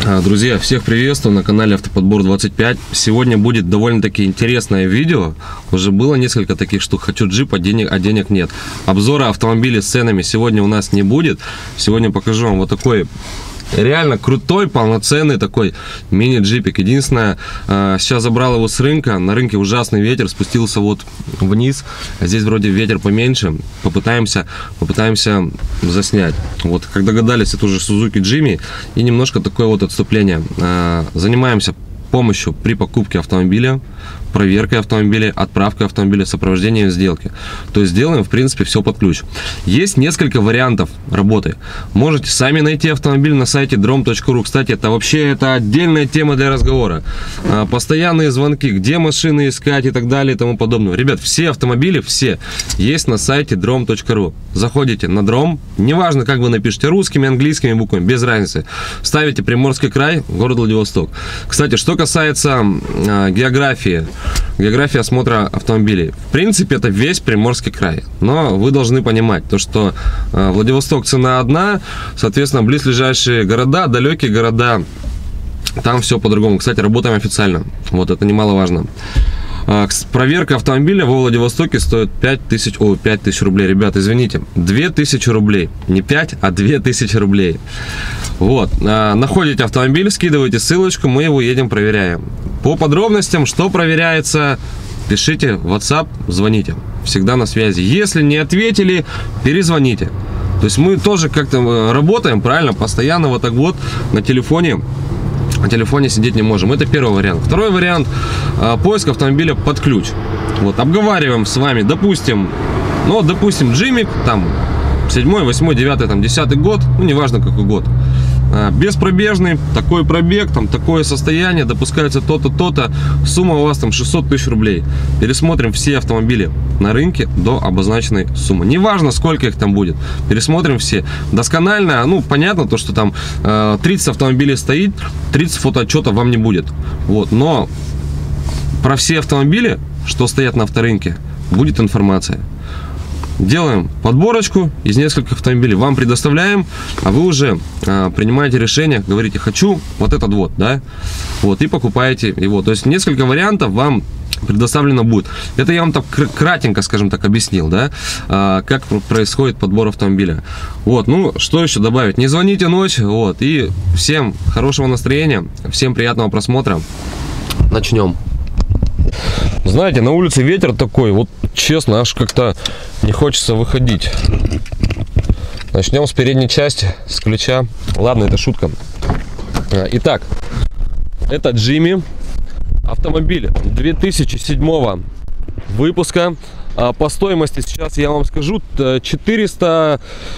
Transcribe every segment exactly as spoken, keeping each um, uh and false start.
Друзья, всех приветствую на канале Автоподбор двадцать пять. Сегодня будет довольно-таки интересное видео. Уже было несколько таких штук. Хочу джип, а денег, а денег нет. Обзора автомобилей с ценами сегодня у нас не будет. Сегодня покажу вам вот такой реально крутой, полноценный такой мини-джипик. Единственное, сейчас забрал его с рынка. На рынке ужасный ветер, спустился вот вниз. Здесь вроде ветер поменьше. Попытаемся, попытаемся заснять. Вот, как догадались, это уже Suzuki Jimmy. И немножко такое вот отступление. Занимаемся помощью при покупке автомобиля, проверкой автомобиля, отправкой автомобиля, сопровождением сделки. То есть делаем, в принципе, все под ключ. Есть несколько вариантов работы. Можете сами найти автомобиль на сайте дром точка ру. Кстати, это вообще это отдельная тема для разговора. Постоянные звонки, где машины искать и так далее и тому подобное. Ребят, все автомобили, все есть на сайте дром точка ру. Заходите на дром, неважно, как вы напишите, русскими, английскими буквами, без разницы. Ставите Приморский край, город Владивосток. Кстати, что касается э, географии, географии осмотра автомобилей. В принципе, это весь Приморский край. Но вы должны понимать, то, что э, Владивосток цена одна, соответственно, близлежащие города, далекие города, там все по-другому. Кстати, работаем официально. Вот это немаловажно. Э, проверка автомобиля во Владивостоке стоит пять тысяч, о, пять тысяч рублей. Ребят, извините, две тысячи рублей. Не пять, а две тысячи рублей. Вот, э, находите автомобиль, скидываете ссылочку, мы его едем, проверяем. По подробностям, что проверяется, пишите в WhatsApp, звоните. Всегда на связи. Если не ответили, перезвоните. То есть мы тоже как-то работаем, правильно, постоянно вот так вот на телефоне. На телефоне сидеть не можем. Это первый вариант. Второй вариант э, поиск автомобиля под ключ. Вот, обговариваем с вами, допустим, ну, допустим, Джимик, там, седьмой, восьмой, девятый, там, десятый год, ну, неважно какой год. Беспробежный, такой пробег, там такое состояние, допускается то-то, то-то, сумма у вас там шестьсот тысяч рублей. Пересмотрим все автомобили на рынке до обозначенной суммы. Неважно, сколько их там будет, пересмотрим все. Досконально, ну, понятно, то, что там э, тридцать автомобилей стоит, тридцать фотоотчетов вам не будет. Вот, но про все автомобили, что стоят на авторынке, будет информация. Делаем подборочку из нескольких автомобилей, вам предоставляем, а вы уже а, принимаете решение, говорите, хочу вот этот вот, да, вот, и покупаете его. То есть несколько вариантов вам предоставлено будет. Это я вам так кратенько, скажем так, объяснил, да, а, как происходит подбор автомобиля. Вот, ну, что еще добавить? Не звоните ночью, вот, и всем хорошего настроения, всем приятного просмотра. Начнем. Знаете, на улице ветер такой, вот честно, аж как-то не хочется выходить. Начнем с передней части, с ключа. Ладно, это шутка. Итак, это Jimmy. Автомобиль две тысячи седьмого выпуска. По стоимости сейчас я вам скажу четыреста...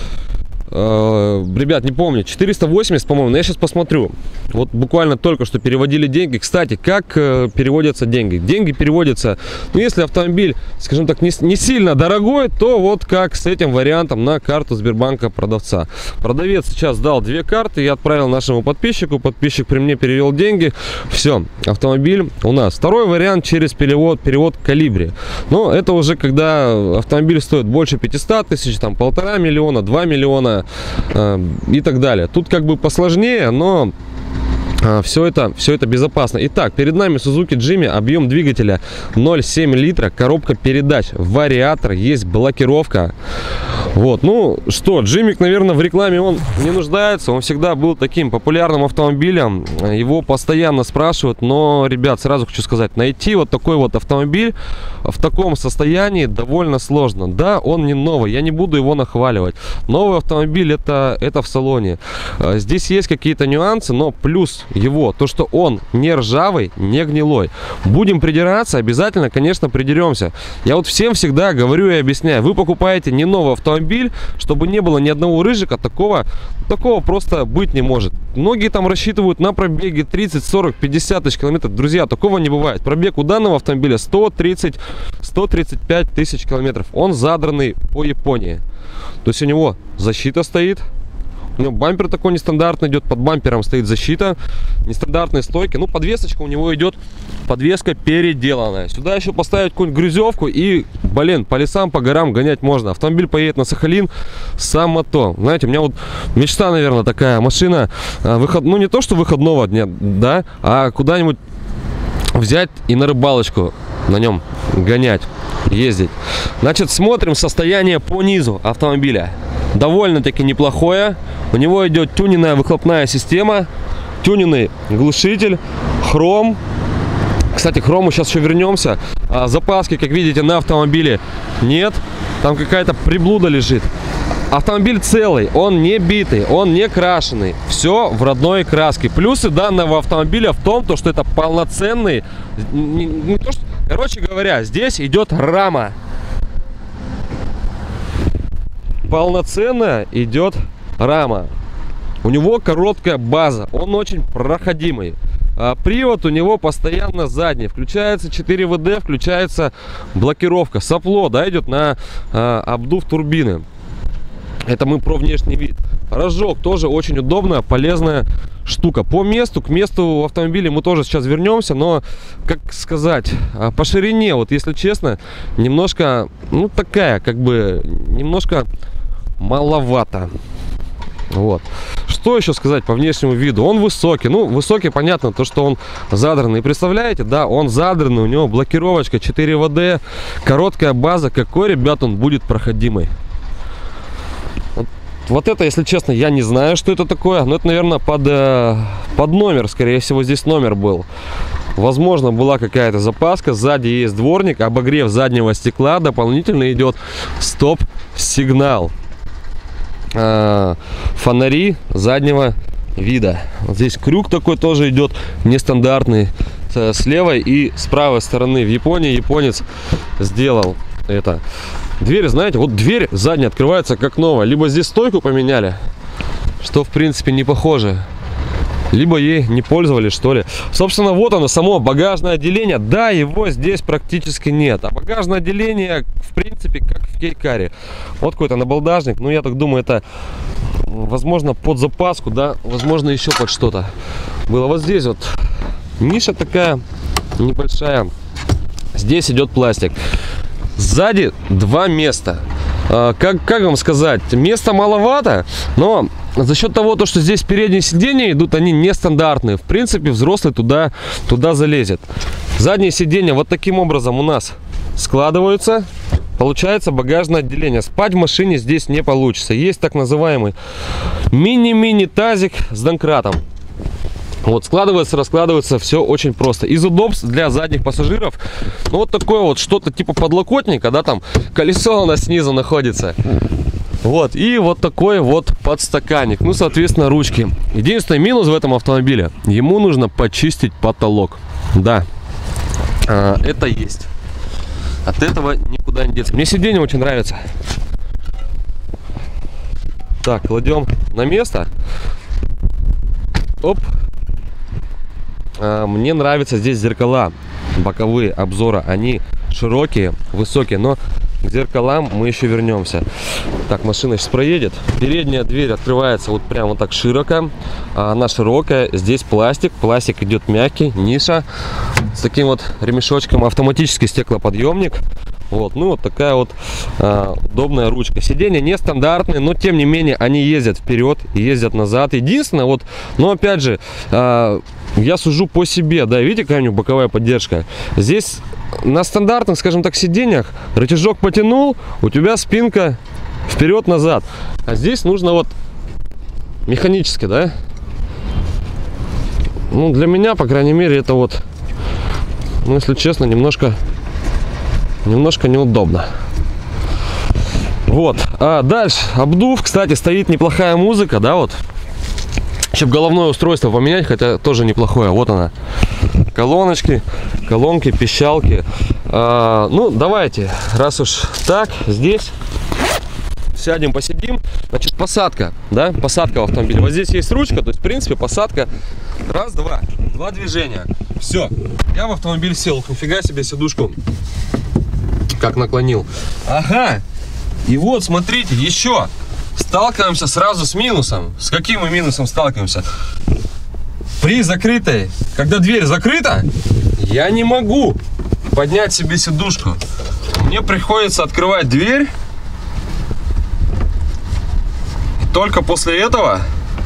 Ребят, не помню, четыреста восемьдесят, по-моему, но я сейчас посмотрю. Вот буквально только что переводили деньги. Кстати, как переводятся деньги? Деньги переводятся, ну, если автомобиль, скажем так, не, не сильно дорогой, то вот как с этим вариантом на карту Сбербанка продавца. Продавец сейчас дал две карты, я отправил нашему подписчику, подписчик при мне перевел деньги. Все, автомобиль у нас. Второй вариант через перевод, перевод Колибри. Но это уже когда автомобиль стоит больше пятисот тысяч, там полтора миллиона, два миллиона и так далее. Тут как бы посложнее, но все это, все это безопасно. Итак, перед нами Suzuki Jimmy, объем двигателя ноль целых семь литра, коробка передач, вариатор, есть блокировка. Вот, ну что, Jimmy, наверное, в рекламе он не нуждается, он всегда был таким популярным автомобилем, его постоянно спрашивают, но, ребят, сразу хочу сказать, найти вот такой вот автомобиль в таком состоянии довольно сложно. Да, он не новый, я не буду его нахваливать. Новый автомобиль это, это в салоне. Здесь есть какие-то нюансы, но плюс его, то, что он не ржавый, не гнилой. Будем придираться, обязательно, конечно, придеремся. Я вот всем всегда говорю и объясняю, вы покупаете не новый автомобиль, чтобы не было ни одного рыжика, такого, такого просто быть не может. Многие там рассчитывают на пробеги тридцать, сорок, пятьдесят тысяч километров. Друзья, такого не бывает. Пробег у данного автомобиля сто тридцать, сто тридцать пять тысяч километров. Он задранный по Японии. То есть у него защита стоит, У него бампер такой нестандартный идет, под бампером стоит защита, нестандартные стойки. Ну, подвесочка у него идет, подвеска переделанная. Сюда еще поставить какую-нибудь грузовку и, блин, по лесам, по горам гонять можно. Автомобиль поедет на Сахалин, само то. Знаете, у меня вот мечта, наверное, такая машина, выход, ну, не то, что выходного дня, да, а куда-нибудь взять и на рыбалочку на нем гонять, ездить. Значит, смотрим состояние по низу автомобиля. Довольно-таки неплохое. У него идет тюненная выхлопная система, тюненный глушитель, хром. Кстати, к хрому сейчас еще вернемся. А, запаски, как видите, на автомобиле нет. Там какая-то приблуда лежит. Автомобиль целый, он не битый, он не крашеный. Все в родной краске. Плюсы данного автомобиля в том, то, что это полноценный... Не, не то, что, короче говоря, здесь идет рама. Полноценная идет рама. У него короткая база, он очень проходимый. А привод у него постоянно задний. Включается четыре вэ дэ, включается блокировка. Сопло, да, идет на а, обдув турбины. Это мы про внешний вид. Рожок тоже очень удобная, полезная штука. По месту, к месту автомобиля мы тоже сейчас вернемся, но, как сказать, по ширине, вот если честно, немножко, ну такая, как бы, немножко маловато. Вот. Что еще сказать по внешнему виду? Он высокий. Ну, высокий, понятно, то, что он задранный. Представляете, да, он задранный, у него блокировочка четыре вэ дэ, короткая база. Какой, ребят, он будет проходимый. Вот, вот это, если честно, я не знаю, что это такое. Но это, наверное, под, под номер, скорее всего, здесь номер был. Возможно, была какая-то запаска. Сзади есть дворник, обогрев заднего стекла. Дополнительно идет стоп-сигнал. Фонари заднего вида. Вот здесь крюк такой тоже идет нестандартный с левой и с правой стороны. В Японии японец сделал это. Дверь, знаете, вот дверь задняя открывается как новая. Либо здесь стойку поменяли, что в принципе не похоже, либо ей не пользовались, что ли. Собственно, вот оно, само багажное отделение. Да, его здесь практически нет. А багажное отделение, в принципе, как в Кейкаре. Вот какой-то набалдажник. Ну, я так думаю, это, возможно, под запаску, да, возможно, еще под что-то было. Вот здесь вот ниша такая небольшая. Здесь идет пластик. Сзади два места. Как, как вам сказать, места маловато, но за счет того, то, что здесь передние сиденья идут, они нестандартные. В принципе, взрослый туда, туда залезет. Задние сиденья вот таким образом у нас складываются. Получается багажное отделение. Спать в машине здесь не получится. Есть так называемый мини-мини тазик с домкратом. Вот, складывается, раскладывается, все очень просто. Из удобств для задних пассажиров, ну, вот такое вот что-то типа подлокотника, да, там колесо у нас снизу находится. Вот, и вот такой вот подстаканник. Ну, соответственно, ручки. Единственный минус в этом автомобиле: ему нужно почистить потолок. Да, а, это есть. От этого никуда не деться. Мне сиденье очень нравится. Так, кладем на место. Оп. Мне нравятся здесь зеркала боковые обзора. Они широкие, высокие, но к зеркалам мы еще вернемся. Так, машина сейчас проедет. Передняя дверь открывается вот прямо вот так широко. Она широкая. Здесь пластик. Пластик идет мягкий. Ниша с таким вот ремешочком. Автоматический стеклоподъемник. Вот, ну вот такая вот а, удобная ручка. Сиденья нестандартные, но тем не менее они ездят вперед и ездят назад. Единственное, вот, но опять же, а, я сужу по себе, да, видите, какая у него боковая поддержка. Здесь на стандартных, скажем так, сиденьях рычажок потянул, у тебя спинка вперед-назад. А здесь нужно вот механически, да. Ну, для меня, по крайней мере, это вот, ну, если честно, немножко... Немножко неудобно. Вот. А дальше обдув. Кстати, стоит неплохая музыка, да, вот. Чтобы головное устройство поменять, хотя тоже неплохое. Вот она. Колоночки, колонки, пищалки. А, ну, давайте, раз уж так, здесь сядем, посидим. Значит, посадка, да, посадка в автомобиле. Вот здесь есть ручка, то есть, в принципе, посадка. Раз, два. Два движения. Все. Я в автомобиль сел. Нифига себе сидушку как наклонил. Ага. И вот, смотрите, еще сталкиваемся сразу с минусом. С каким мы минусом сталкиваемся? При закрытой, когда дверь закрыта, я не могу поднять себе сидушку. Мне приходится открывать дверь. И только после этого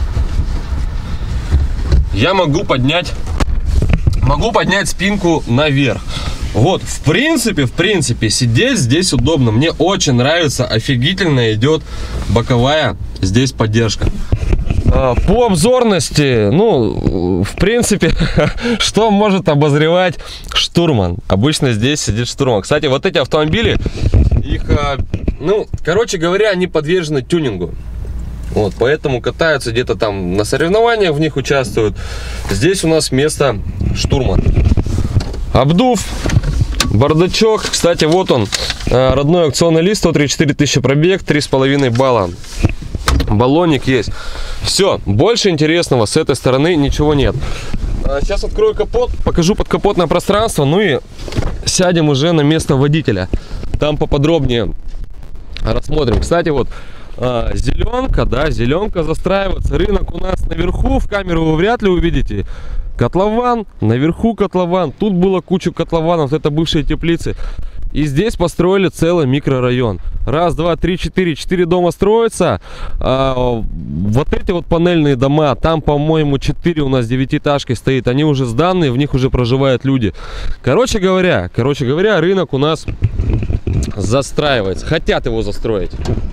я могу поднять, могу поднять спинку наверх. Вот, в принципе, в принципе, сидеть здесь удобно. Мне очень нравится, офигительно идет боковая здесь поддержка. По обзорности, ну, в принципе, что может обозревать штурман? Обычно здесь сидит штурман. Кстати, вот эти автомобили, их, ну, короче говоря, они подвержены тюнингу. Вот, поэтому катаются где-то там на соревнованиях, в них участвуют. Здесь у нас место штурман. Обдув, бардачок. Кстати, вот он, родной аукционный лист, сто тридцать четыре тысячи пробег, три с половиной балла. Баллоник есть. Все, больше интересного с этой стороны ничего нет. Сейчас открою капот, покажу подкапотное пространство, ну и сядем уже на место водителя. Там поподробнее рассмотрим. Кстати, вот зеленка, да, зеленка застраивается. Рынок у нас наверху, в камеру вы вряд ли увидите. Котлован, наверху котлован. Тут было кучу котлованов, это бывшие теплицы. И здесь построили целый микрорайон. Раз, два, три, четыре. Четыре дома строятся. А, вот эти вот панельные дома, там, по-моему, четыре у нас девятиэтажки стоит. Они уже сданные, в них уже проживают люди. Короче говоря, короче говоря, рынок у нас застраивается. Хотят его застроить.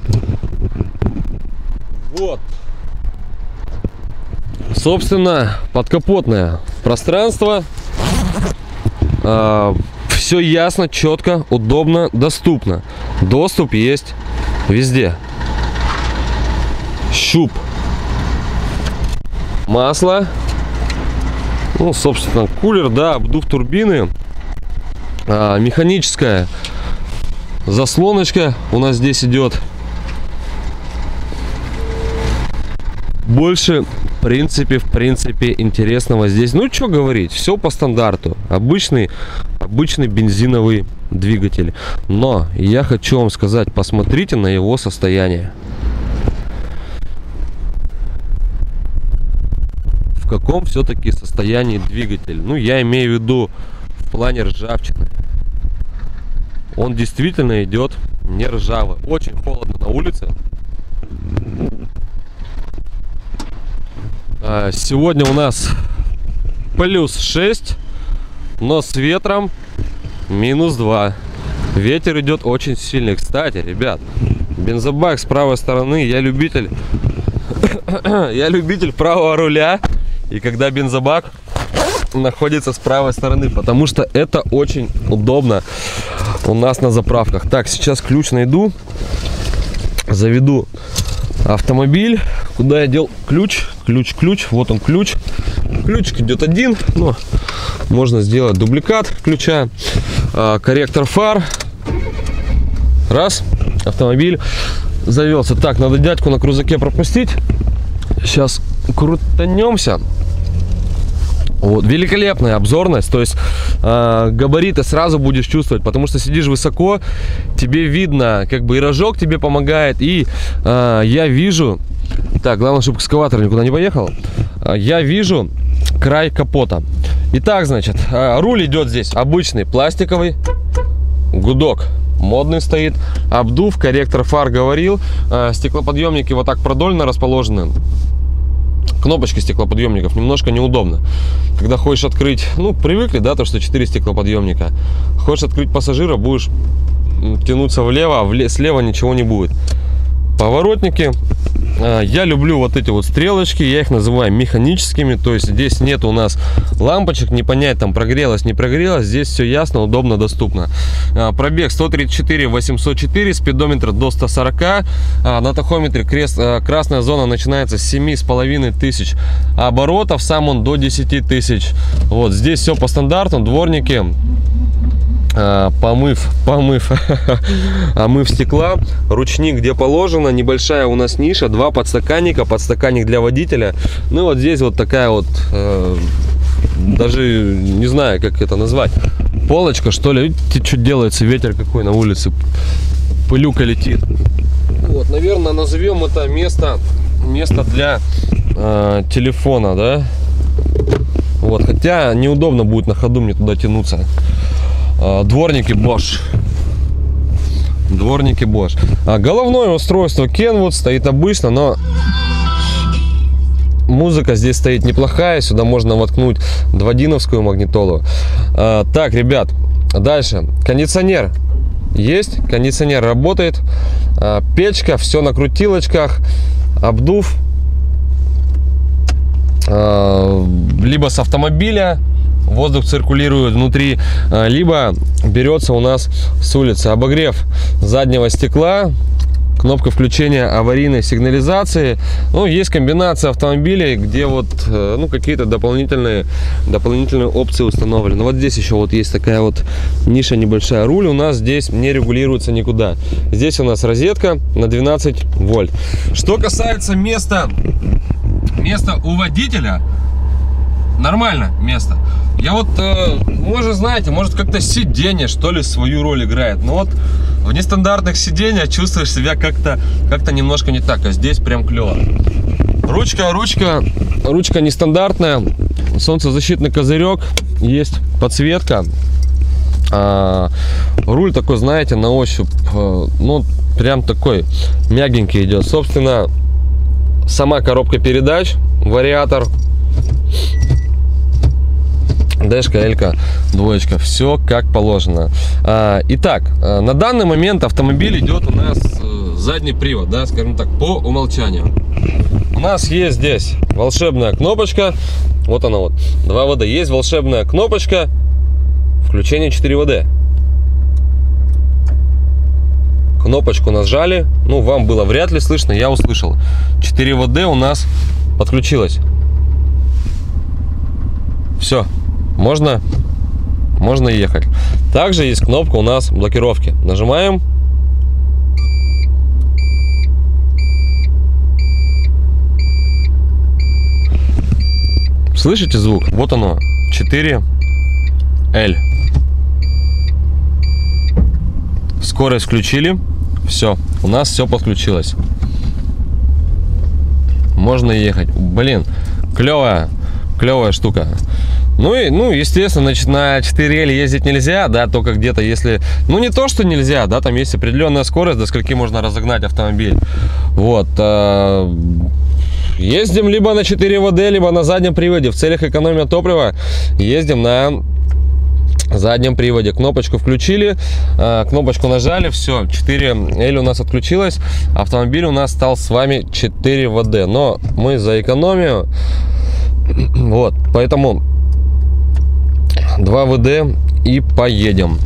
Вот. Собственно, подкапотное пространство. А, все ясно, четко, удобно, доступно. Доступ есть везде. Щуп. Масло. Ну, собственно, кулер, да, обдув турбины. А, механическая заслоночка у нас здесь идет. Больше, в принципе, в принципе, интересного здесь. Ну, что говорить, все по стандарту. Обычный, обычный бензиновый двигатель. Но я хочу вам сказать, посмотрите на его состояние. В каком все-таки состоянии двигатель? Ну, я имею в виду в плане ржавчины. Он действительно идет не ржавый. Очень холодно на улице. Сегодня у нас плюс шесть, но с ветром минус два. Ветер идет очень сильный. Кстати, ребят, бензобак с правой стороны. Я любитель я любитель правого руля. И когда бензобак находится с правой стороны, потому что это очень удобно у нас на заправках. Так, сейчас ключ найду, заведу автомобиль. Куда я дел ключ? Ключ, ключ. Вот он ключ. Ключик идет один, но можно сделать дубликат ключа. А, корректор фар. Раз. Автомобиль завелся. Так, надо дядьку на крузаке пропустить. Сейчас крутанемся. Вот, великолепная обзорность, то есть э, габариты сразу будешь чувствовать, потому что сидишь высоко, тебе видно, как бы и рожок тебе помогает, и э, я вижу, так, главное, чтобы экскаватор никуда не поехал, э, я вижу край капота. Итак, значит, э, руль идет здесь обычный, пластиковый, гудок модный стоит, обдув, корректор фар говорил, э, стеклоподъемники вот так продольно расположены. Кнопочки стеклоподъемников немножко неудобно. Когда хочешь открыть, ну, привыкли, да, то, что четыре стеклоподъемника. Хочешь открыть пассажира, будешь тянуться влево, а вле слева ничего не будет. Поворотники. Я люблю вот эти вот стрелочки, я их называю механическими, то есть здесь нет у нас лампочек, не понять, там прогрелось, не прогрелось, здесь все ясно, удобно, доступно. Пробег сто тридцать четыре восемьсот четыре, спидометр до ста сорока, на тахометре крест, красная зона начинается с семи с половиной тысяч оборотов, сам он до десяти тысяч. Вот здесь все по стандарту, дворники. Помыв, помыв, омыв стекла, ручник где положено, небольшая у нас ниша, два подстаканника, подстаканник для водителя. Ну вот здесь вот такая вот, э, даже не знаю, как это назвать, полочка, что ли. Видите, что делается, ветер какой на улице, пылюка летит. Вот, наверное, назовем это место, место для э, телефона, да? Вот, хотя неудобно будет на ходу мне туда тянуться. Э, дворники Bosch. Дворники Bosch. А головное устройство Kenwood стоит обычно, но музыка здесь стоит неплохая. Сюда можно воткнуть двадиновскую магнитолу. А, так, ребят, дальше. Кондиционер есть, кондиционер работает. А, печка, все на крутилочках. Обдув. А, либо с автомобиля воздух циркулирует внутри, либо берется у нас с улицы. Обогрев заднего стекла, кнопка включения аварийной сигнализации. Ну, есть комбинация автомобилей, где вот, ну, какие-то дополнительные, дополнительные опции установлены. Вот здесь еще вот есть такая вот ниша небольшая. Руль у нас здесь не регулируется никуда. Здесь у нас розетка на двенадцать вольт. Что касается места, места у водителя, нормально место. Я вот, э, может, знаете, может, как-то сиденье, что ли, свою роль играет. Но вот в нестандартных сиденьях чувствуешь себя как-то как-то немножко не так. А здесь прям клево. Ручка, ручка, ручка нестандартная. Солнцезащитный козырек. Есть подсветка. А, руль такой, знаете, на ощупь, э, ну, прям такой мягенький идет. Собственно, сама коробка передач, вариатор. Дэшка, элька, двоечка, все как положено. А, итак, на данный момент автомобиль идет у нас задний привод, да, скажем так, по умолчанию. У нас есть здесь волшебная кнопочка, вот она вот, два вэ дэ. Есть волшебная кнопочка включения четыре вэ дэ. Кнопочку нажали, ну, вам было вряд ли слышно, я услышал. четыре вэ дэ у нас подключилось. Все. Можно, можно ехать. Также есть кнопка у нас блокировки. Нажимаем. Слышите звук? Вот оно. четыре эл. Скорость включили. Все. У нас все подключилось. Можно ехать. Блин, клевая, клевая штука. Ну и, ну, естественно, значит, на четыре эл ездить нельзя, да, только где-то если, ну, не то, что нельзя, да, там есть определенная скорость, до скольки можно разогнать автомобиль. Вот. Э, ездим либо на четыре вэ дэ, либо на заднем приводе. В целях экономии топлива ездим на заднем приводе. Кнопочку включили, э, кнопочку нажали, все, четыре эл у нас отключилось. Автомобиль у нас стал с вами четыре вэ дэ, но мы за экономию, вот, поэтому два вэ дэ и поедем.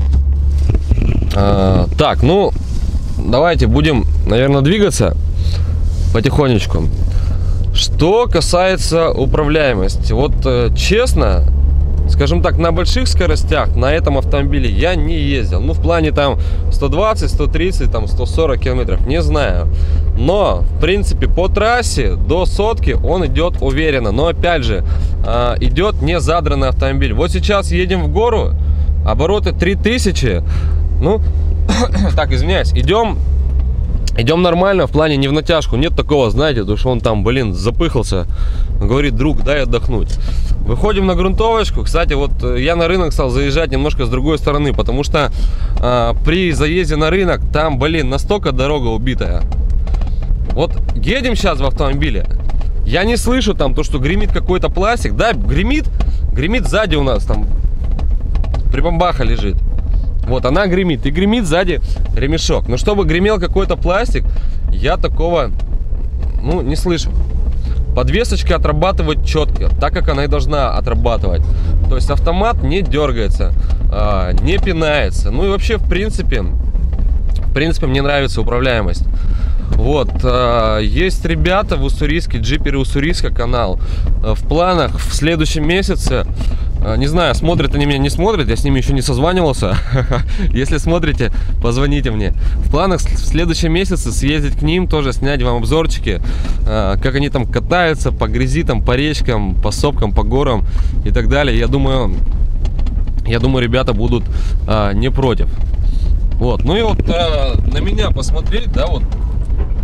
А, так, ну, давайте будем, наверное, двигаться потихонечку. Что касается управляемости, вот честно, скажем так, на больших скоростях на этом автомобиле я не ездил. Ну, в плане там сто двадцать, сто тридцать, там сто сорок километров, не знаю. Но, в принципе, по трассе до сотки он идет уверенно. Но, опять же, идет не задранный автомобиль. Вот сейчас едем в гору, обороты три тысячи. Ну, так, извиняюсь, идем... Идем нормально, в плане не в натяжку. Нет такого, знаете, то что он там, блин, запыхался. Говорит, друг, дай отдохнуть. Выходим на грунтовочку. Кстати, вот я на рынок стал заезжать немножко с другой стороны, потому что а, при заезде на рынок там, блин, настолько дорога убитая. Вот едем сейчас в автомобиле. Я не слышу там то, что гремит какой-то пластик. Да, гремит, гремит сзади у нас там. Прибамбаха лежит. Вот она гремит, и гремит сзади ремешок. Но чтобы гремел какой-то пластик, я такого, ну, не слышу. Подвесочка отрабатывает четко, так как она и должна отрабатывать. То есть автомат не дергается, не пинается. Ну и вообще, в принципе, в принципе, мне нравится управляемость. Вот, есть ребята в Уссурийске, джиперы Уссурийска канал. В планах в следующем месяце, не знаю, смотрят они меня, не смотрят, я с ними еще не созванивался. Если смотрите, позвоните мне. В планах в следующем месяце съездить к ним, тоже снять вам обзорчики, как они там катаются по грязи, там, по речкам, по сопкам, по горам и так далее. Я думаю, я думаю, ребята будут не против. Вот, ну и вот на меня посмотреть, да, вот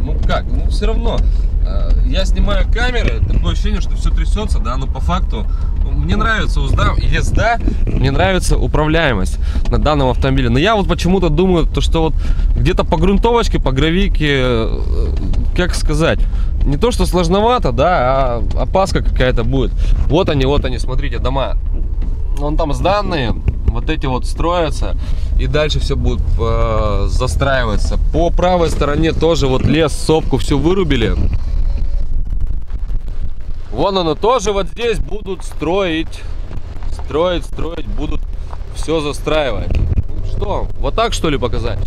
ну как, ну все равно. Я снимаю камеры, такое ощущение, что все трясется, да, но по факту мне нравится езда, езда, мне нравится управляемость на данном автомобиле. Но я вот почему-то думаю, то, что вот где-то по грунтовочке, по гравийке, как сказать, не то что сложновато, да, а опаска какая-то будет. Вот они, вот они, смотрите, дома. Вон там сданные, вот эти вот строятся, и дальше все будет э, застраиваться. По правой стороне тоже вот лес, сопку все вырубили. Вон оно тоже вот здесь будут строить, строить, строить, будут все застраивать. Ну что, вот так что ли показать?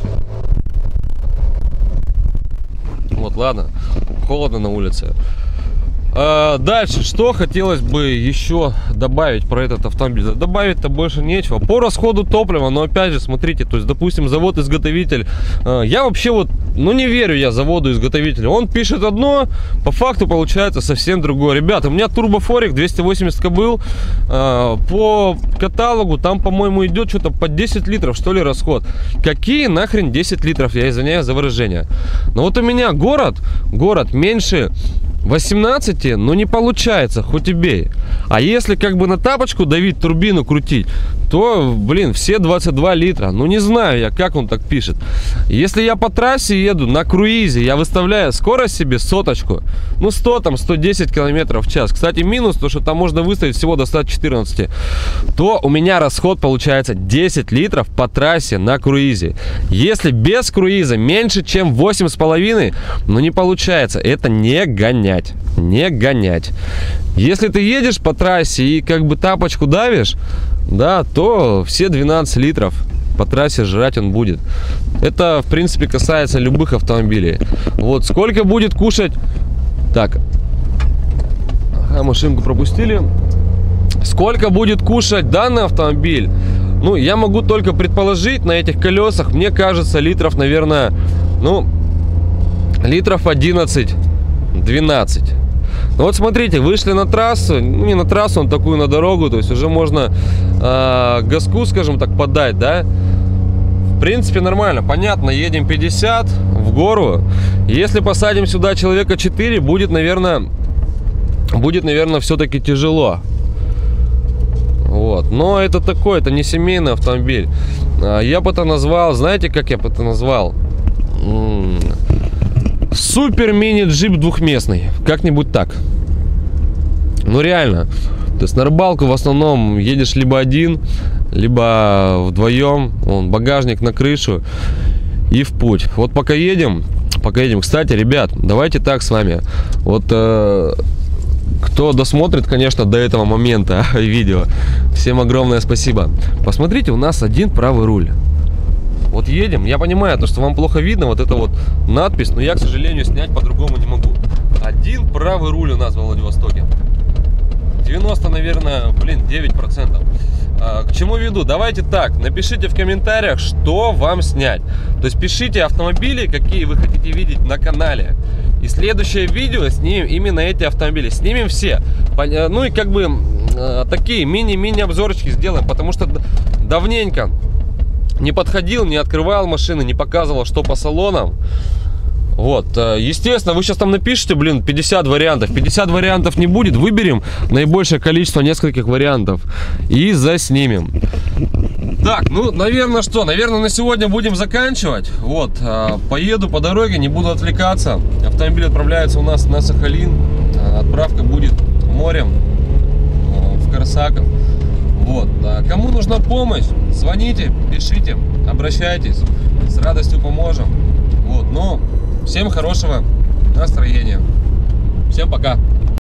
Вот, ладно, холодно на улице. А дальше, что хотелось бы еще добавить про этот автомобиль? Добавить-то больше нечего. По расходу топлива, но опять же, смотрите, то есть, допустим, завод-изготовитель. Я вообще вот, ну не верю я заводу-изготовителю. Он пишет одно, по факту получается совсем другое. Ребята, у меня турбофорик двести восемьдесят кобыл. По каталогу там, по-моему, идет что-то по десять литров, что ли, расход. Какие нахрен десять литров? Я извиняюсь за выражение. Но вот у меня город, город меньше восемнадцати, но не получается, хоть и бей. А если как бы на тапочку давить, турбину крутить, то, блин, все двадцать два литра. Ну не знаю я, как он так пишет. Если я по трассе еду на круизе, я выставляю скорость себе соточку, ну сто, там, сто десять километров в час. Кстати, минус, то что там можно выставить всего до ста четырнадцати. То у меня расход получается десять литров по трассе на круизе. Если без круиза меньше, чем восемь с половиной, ну не получается. Это не гонять. Не гонять. Если ты едешь по трассе и как бы тапочку давишь, да, то все двенадцать литров по трассе жрать он будет. Это, в принципе, касается любых автомобилей. Вот сколько будет кушать... Так, ага, машинку пропустили. Сколько будет кушать данный автомобиль? Ну, я могу только предположить на этих колесах. Мне кажется, литров, наверное, ну, литров одиннадцать-двенадцать. Ну вот смотрите, вышли на трассу, ну не на трассу, на такую, на дорогу, то есть уже можно э, газку, скажем так, подать, да. В принципе, нормально, понятно, едем пятьдесят в гору. Если посадим сюда человека четыре, будет, наверное, будет, наверное, все-таки тяжело. Вот, но это такой, это не семейный автомобиль. Я бы это назвал, знаете, как я бы это назвал? Супер мини-джип двухместный, как-нибудь так. Ну реально, то есть на рыбалку в основном едешь либо один, либо вдвоем. Вон, багажник на крышу и в путь. Вот пока едем, пока едем. Кстати, ребят, давайте так с вами. Вот э, кто досмотрит, конечно, до этого момента видео, всем огромное спасибо. Посмотрите, у нас один правый руль. Вот едем, я понимаю, то, что вам плохо видно, вот эта вот надпись, но я, к сожалению, снять по-другому не могу. Один правый руль у нас в Владивостоке. девяносто, наверное, блин, девять процентов. А, к чему веду? Давайте так, напишите в комментариях, что вам снять. То есть пишите автомобили, какие вы хотите видеть на канале. И следующее видео снимем именно эти автомобили. Снимем все. Ну и как бы такие мини-мини обзорчики сделаем, потому что давненько не подходил, не открывал машины, не показывал, что по салонам. Вот, естественно, вы сейчас там напишите, блин, пятьдесят вариантов. пятьдесят вариантов не будет, выберем наибольшее количество нескольких вариантов и заснимем. Так, ну, наверное, что? Наверное, на сегодня будем заканчивать. Вот, поеду по дороге, не буду отвлекаться. Автомобиль отправляется у нас на Сахалин. Отправка будет морем в Корсаков. Вот, кому нужна помощь, звоните, пишите, обращайтесь, с радостью поможем. Вот, ну, всем хорошего настроения. Всем пока.